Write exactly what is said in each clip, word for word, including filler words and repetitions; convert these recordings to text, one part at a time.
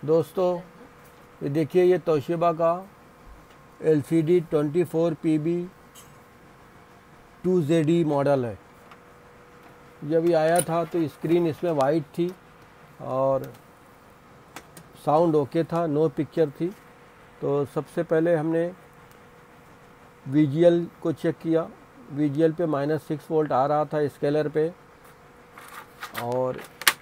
दोस्तों ये देखिए, ये तोशिबा का L C D twenty four P B two Z E model है। जब ये आया था तो स्क्रीन इसमें वाइट थी और साउंड ओके था, नो पिक्चर थी। तो सबसे पहले हमने वी जी एल को चेक किया। वी जी एल पे माइनस सिक्स वोल्ट आ रहा था स्केलर पे, और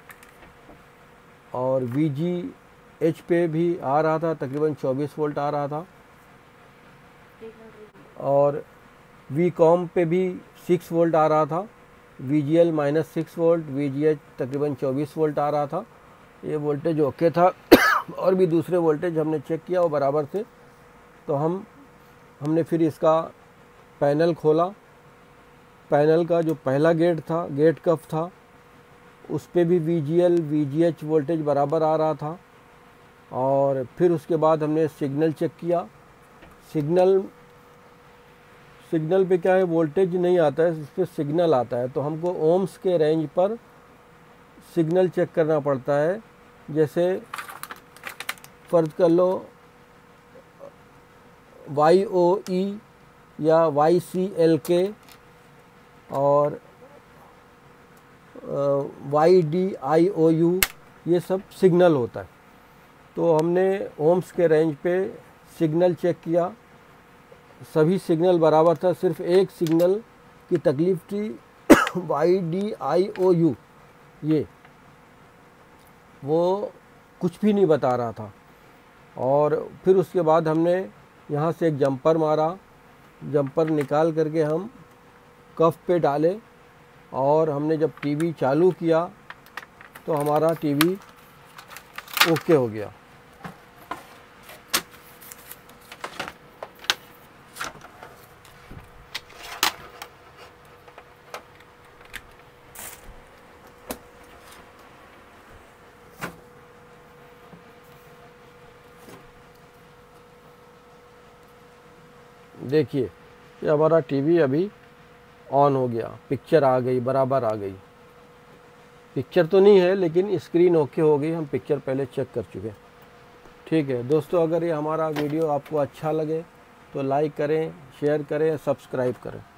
और वी जी एच पे भी आ रहा था, तकरीबन चौबीस वोल्ट आ रहा था। और वी कॉम पे भी सिक्स वोल्ट आ रहा था। V G L minus six volt, V G H तकरीबन चौबीस वोल्ट आ रहा था। ये वोल्टेज ओके था। और भी दूसरे वोल्टेज हमने चेक किया वो बराबर थे। तो हम हमने फिर इसका पैनल खोला। पैनल का जो पहला गेट था, गेट कफ था, उस पे भी V G L V G H voltage बराबर आ रहा था। और फिर उसके बाद हमने सिग्नल चेक किया। सिग्नल सिग्नल पे क्या है, वोल्टेज नहीं आता है, इस पर सिग्नल आता है। तो हमको ओम्स के रेंज पर सिग्नल चेक करना पड़ता है। जैसे फ़र्ज़ कर लो वाई ओ ई या वाई सी एल के और Y D I O U, ये सब सिग्नल होता है। तो हमने ओम्स के रेंज पे सिग्नल चेक किया, सभी सिग्नल बराबर था। सिर्फ एक सिग्नल की तकलीफ़ थी, Y D I O U, ये वो कुछ भी नहीं बता रहा था। और फिर उसके बाद हमने यहाँ से एक जंपर मारा। जंपर निकाल करके हम कफ पे डाले, और हमने जब टीवी चालू किया तो हमारा टीवी ओके हो गया। देखिए, ये हमारा टीवी अभी ऑन हो गया, पिक्चर आ गई, बराबर आ गई। पिक्चर तो नहीं है लेकिन स्क्रीन ओके हो गई, हम पिक्चर पहले चेक कर चुके। ठीक है दोस्तों, अगर ये हमारा वीडियो आपको अच्छा लगे तो लाइक करें, शेयर करें, सब्सक्राइब करें।